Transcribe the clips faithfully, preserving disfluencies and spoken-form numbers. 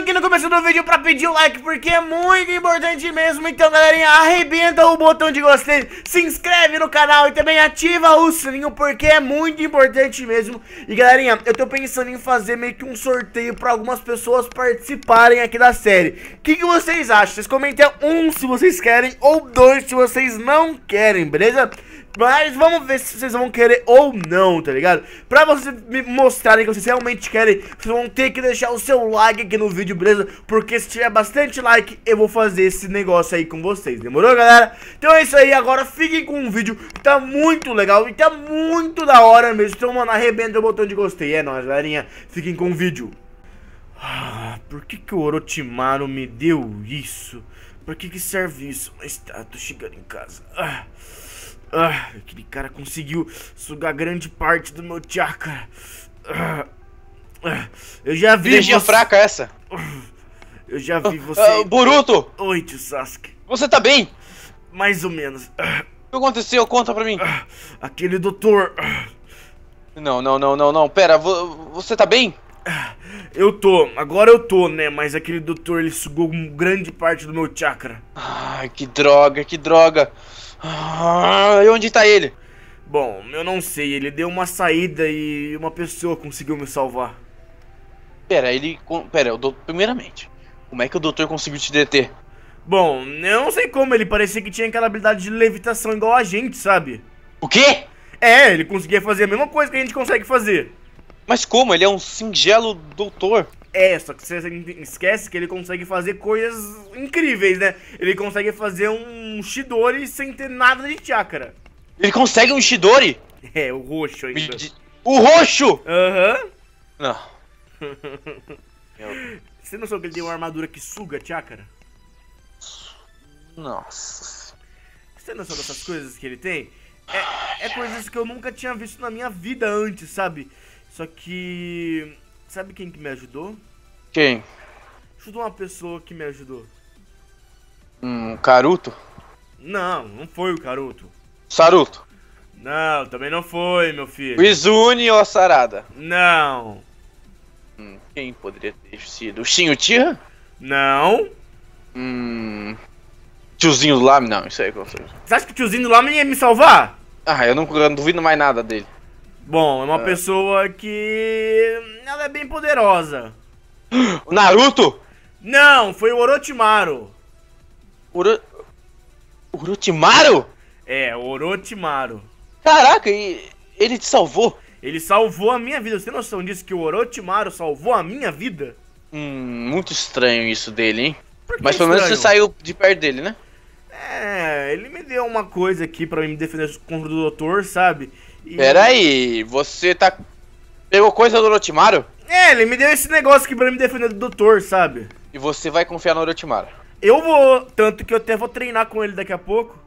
aqui no começo do vídeo pra pedir o like, porque é muito importante mesmo. Então, galerinha, arrebenta o botão de gostei, se inscreve no canal e também ativa o sininho, porque é muito importante mesmo. E, galerinha, eu tô pensando em fazer meio que um sorteio pra algumas pessoas participarem aqui da série. O que, que vocês acham? Vocês comentem um se vocês querem ou dois se vocês não querem, beleza? Mas vamos ver se vocês vão querer ou não, tá ligado? Pra vocês me mostrarem que vocês realmente querem, vocês vão ter que deixar o seu like aqui no vídeo, beleza? Porque se tiver bastante like, eu vou fazer esse negócio aí com vocês, demorou, galera? Então é isso aí, agora fiquem com o vídeo, que tá muito legal e tá muito da hora mesmo. Então, mano, arrebenta o botão de gostei, é nóis, galerinha, fiquem com o vídeo. Ah, por que que o Orochimaru me deu isso? Por que que serve isso? Mas tá, tô chegando em casa. Ah... Ah, aquele cara conseguiu sugar grande parte do meu chakra. Ah, ah, eu já vi energia você... fraca essa. Eu já vi você... Uh, uh, Boruto! Oi, tio Sasuke. Você tá bem? Mais ou menos. Ah, o que aconteceu? Conta pra mim. ah, aquele doutor... Ah, não, não, não, não, não. Pera, vo você tá bem? ah, eu tô, agora eu tô, né? Mas aquele doutor, ele sugou grande parte do meu chakra. Ai, que droga, que droga. Ah, e onde tá ele? Bom, eu não sei, ele deu uma saída e uma pessoa conseguiu me salvar. Pera, ele... Pera, eu dou... primeiramente, como é que o doutor conseguiu te deter? Bom, eu não sei como, ele parecia que tinha aquela habilidade de levitação igual a gente, sabe? O quê? É, ele conseguia fazer a mesma coisa que a gente consegue fazer. Mas como? Ele é um singelo doutor. É, só que você esquece que ele consegue fazer coisas incríveis, né? Ele consegue fazer um Chidori sem ter nada de chakra. Ele consegue um Chidori? É, o roxo ainda. O roxo? Aham. Uhum. Não. Você não sabe que ele tem uma armadura que suga chakra? Nossa. Você não sabe dessas coisas que ele tem? É, é coisas que eu nunca tinha visto na minha vida antes, sabe? Só que... Sabe quem que me ajudou? Quem? Ajudou uma pessoa que me ajudou. Hum, Karuto? Não, não foi o Karuto. Saruto? Não, também não foi, meu filho. O Izuni ou a Sarada? Não. Hum, quem poderia ter sido? O Shin Uchiha? Não. Hum... Tiozinho do Lame? Não, isso aí. Você acha que o tiozinho do Lame ia me salvar? Ah, eu não, eu não duvido mais nada dele. Bom, é uma é. pessoa que... ela é bem poderosa. O Naruto? Não, foi o Orochimaru. Oro... Orochimaru? É, o Orochimaru. Caraca, e ele te salvou? Ele salvou a minha vida. Você tem noção disso, que o Orochimaru salvou a minha vida? Hum, muito estranho isso dele, hein? Por que Mas pelo menos estranho? você saiu de perto dele, né? É, ele me deu uma coisa aqui pra me defender contra o doutor, sabe? E... Pera aí, você tá... Pegou coisa do Orochimaru? É, ele me deu esse negócio aqui pra me defender do doutor, sabe? E você vai confiar no Orochimaru? Eu vou, tanto que eu até vou treinar com ele daqui a pouco.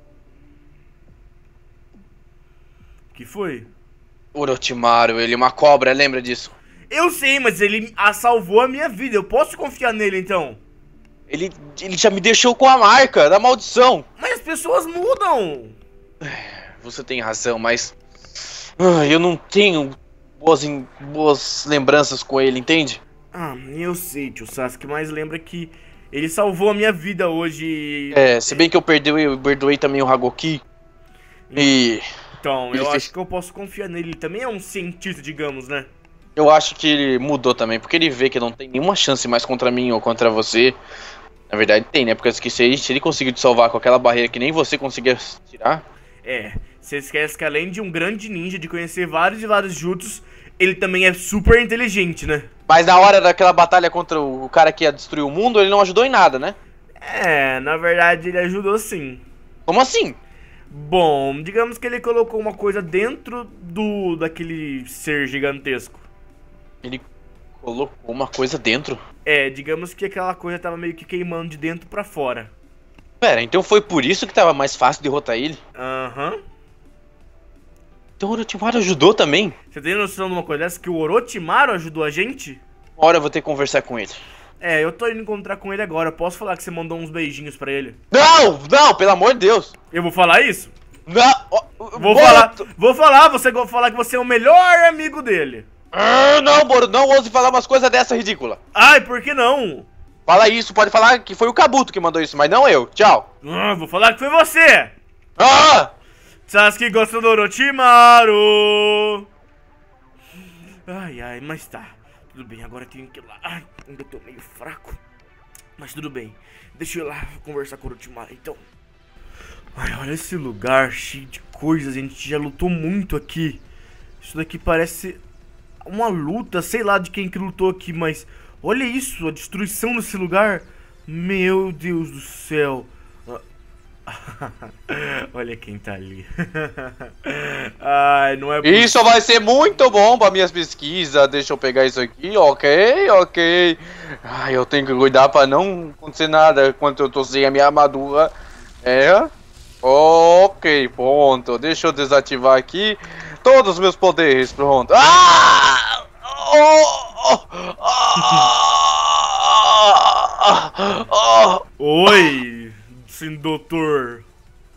Que foi? Orochimaru, ele é uma cobra, lembra disso? Eu sei, mas ele a salvou a minha vida. Eu posso confiar nele, então? Ele, ele já me deixou com a marca da maldição. Mas as pessoas mudam. Você tem razão, mas... Ah, eu não tenho boas, boas lembranças com ele, entende? Ah, eu sei, tio Sasuke, mas lembra que ele salvou a minha vida hoje. É, se bem que eu perdoei, eu perdoei também o Hagoki. E... Então, eu ele acho fez... que eu posso confiar nele. Ele também é um cientista, digamos, né? Eu acho que ele mudou também, porque ele vê que não tem nenhuma chance mais contra mim ou contra você. Na verdade tem, né? Porque se ele, se ele conseguiu te salvar com aquela barreira que nem você conseguia tirar... É, você esquece que além de um grande ninja, de conhecer vários e vários jutsus, ele também é super inteligente, né? Mas na hora daquela batalha contra o cara que ia destruir o mundo, ele não ajudou em nada, né? É, na verdade ele ajudou sim. Como assim? Bom, digamos que ele colocou uma coisa dentro do daquele ser gigantesco. Ele colocou uma coisa dentro? É, digamos que aquela coisa tava meio que queimando de dentro pra fora. Pera, então foi por isso que tava mais fácil derrotar ele? Aham. Uhum. Então o Orochimaru ajudou também? Você tem noção de uma coisa dessa? Que o Orochimaru ajudou a gente? Uma hora eu vou ter que conversar com ele. É, eu tô indo encontrar com ele agora. Eu posso falar que você mandou uns beijinhos pra ele? Não, não, pelo amor de Deus. Eu vou falar isso? Não. Vou falar, vou falar, você vai falar que você é o melhor amigo dele. Ah, não, Boruto, não ouse falar umas coisas dessa ridícula. Ai, por que não? Fala isso, pode falar que foi o Kabuto que mandou isso, mas não eu. Tchau. Ah, vou falar que foi você. Ah! Sasuke gosta do Orochimaru. Ai, ai, mas tá. Tudo bem, agora eu tenho que ir lá. Ai, ainda tô meio fraco. Mas tudo bem. Deixa eu ir lá conversar com o Orochimaru, então. Ai, olha esse lugar cheio de coisas. A gente já lutou muito aqui. Isso daqui parece uma luta, sei lá de quem que lutou aqui, mas olha isso, a destruição desse lugar. Meu Deus do céu. Olha quem tá ali. Ai, não é possível. Isso vai ser muito bom para minhas pesquisas. Deixa eu pegar isso aqui, ok, ok. Ai, eu tenho que cuidar para não acontecer nada enquanto eu tô sem a minha armadura. É, ok, pronto. Deixa eu desativar aqui todos os meus poderes, pronto. Ah! Oh! Oh! Oh! Oi, sim, doutor.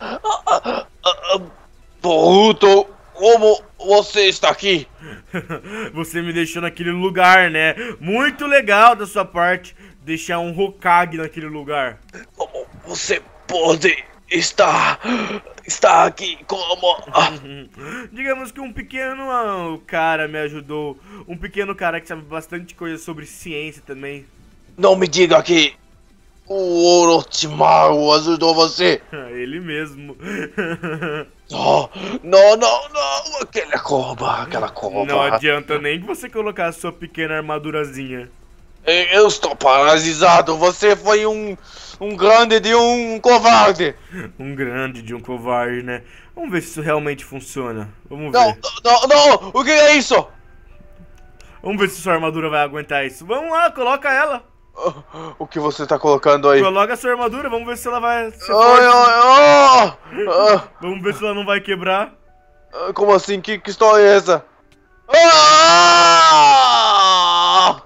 Boruto, como você está aqui? Você me deixou naquele lugar, né? Muito legal da sua parte deixar um Hokage naquele lugar. Como você pode estar, estar aqui como? Digamos que um pequeno ah, cara me ajudou. Um pequeno cara que sabe bastante coisa sobre ciência também. Não me diga que o Orochimaru ajudou você. Ele mesmo. Não, não, não, não. Aquela cobra, aquela cobra. Não adianta nem que você colocar a sua pequena armadurazinha. Eu estou paralisado. Você foi um, um grande de um covarde. Um grande de um covarde, né? Vamos ver se isso realmente funciona. Vamos Não, ver. não, não. O que é isso? Vamos ver se sua armadura vai aguentar isso. Vamos lá, coloca ela. O que você está colocando aí? Coloca a sua armadura, vamos ver se ela vai ser Ai, forte. ai, ai. Vamos ver se ela não vai quebrar. Ah, como assim? Que, que história é essa? Ah!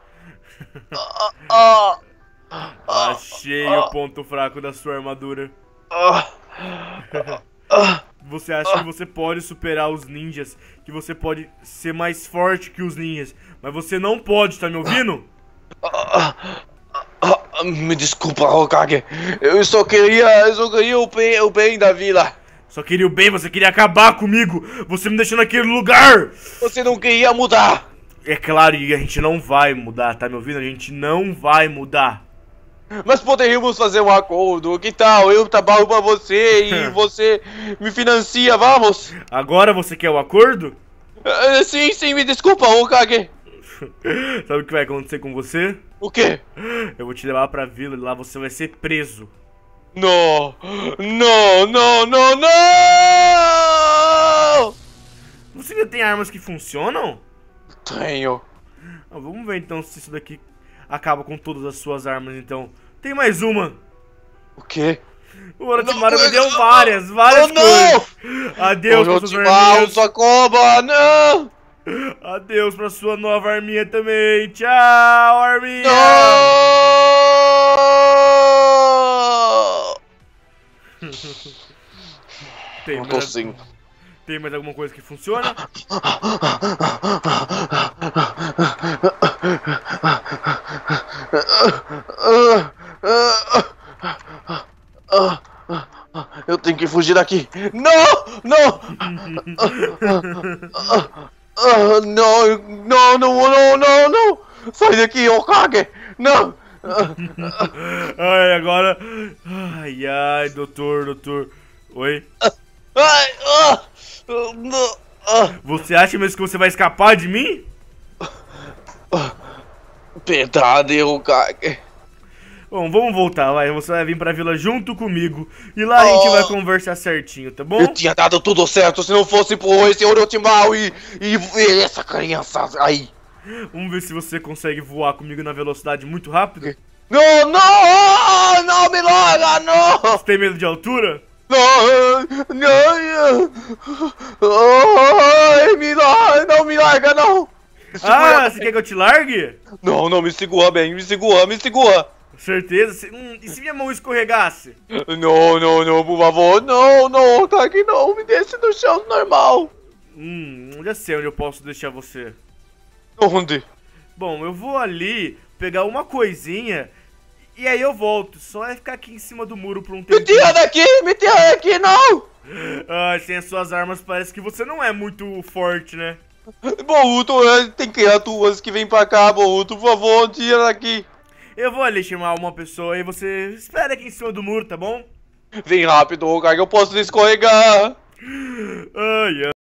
Ah! Ah! Achei o ponto fraco da sua armadura. Ah! Ah! Você acha que você pode superar os ninjas, que você pode ser mais forte que os ninjas, mas você não pode, tá me ouvindo? Ah, ah, ah, me desculpa, Hokage. Eu só queria, eu só queria o bem, o bem da vila. Só queria o bem, você queria acabar comigo. Você me deixou naquele lugar. Você não queria mudar. É claro, e a gente não vai mudar, tá me ouvindo? A gente não vai mudar. Mas poderíamos fazer um acordo. Que tal? Eu trabalho pra você e você me financia, vamos? Agora você quer o acordo? Ah, sim, sim, me desculpa, Hokage. Sabe o que vai acontecer com você? O quê? Eu vou te levar pra vila e lá você vai ser preso. Não, não, não, não, não! Você ainda tem armas que funcionam? Tenho. Ah, vamos ver então se isso daqui acaba com todas as suas armas, então. Tem mais uma. O quê? O Orochimaru Não, me deu não, várias, várias oh, não! coisas. Adeus pra suas Orochimaru, arminhas. sua cobra, não! Adeus pra sua nova arminha também. Tchau, arminha. Não! Tem, Não tô mais, sim. tem mais alguma coisa que funciona? Eu tenho que fugir daqui. Não! Não! Ah, não, não, não, não, não, não! Sai daqui, Hokage! Não! Ai, agora... Ai, ai, doutor, doutor. Oi? Ai, ah, não, ah. Você acha mesmo que você vai escapar de mim? Verdade, Hokage. Bom, vamos voltar, vai. Você vai vir pra vila junto comigo. E lá a gente Oh. vai conversar certinho, tá bom? Eu tinha dado tudo certo se não fosse por esse Orochimaru e, e, e essa criança aí. Vamos ver se você consegue voar comigo na velocidade muito rápido. Não, não! Não me larga, não! Você tem medo de altura? Não! Não! Ai, me larga, não me larga, não! Ah, você quer que eu te largue? Não, não, me segura bem, me segura, me segura! Certeza? Se- hum, e se minha mão escorregasse? Não, não, não, por favor, não, não, tá aqui não, me deixe no chão normal. Hum, já sei onde eu posso deixar você. Onde? Bom, eu vou ali pegar uma coisinha e aí eu volto. Só é ficar aqui em cima do muro por um tempo. Me tira daqui, me tira daqui, não! Ah, sem as suas armas parece que você não é muito forte, né? Boruto, tem criaturas que vêm pra cá, Boruto, por favor, tira daqui. Eu vou ali chamar uma pessoa e você espera aqui em cima do muro, tá bom? Vem rápido, cara, que eu posso escorregar. Ai, ai.